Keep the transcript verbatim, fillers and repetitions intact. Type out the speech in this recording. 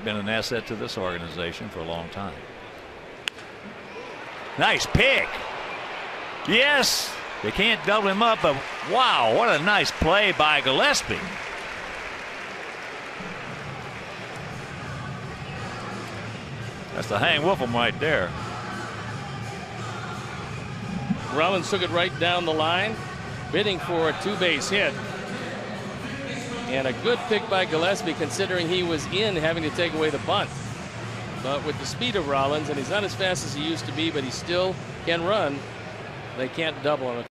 been an asset to this organization for a long time. Nice pick. Yes, they can't double him up, but wow, what a nice play by Gillaspie. That's the hang Wolf'em right there. Rollins took it right down the line, bidding for a two-base hit. And a good pick by Gillaspie, considering he was in having to take away the bunt. But with the speed of Rollins, and he's not as fast as he used to be, but he still can run, they can't double him.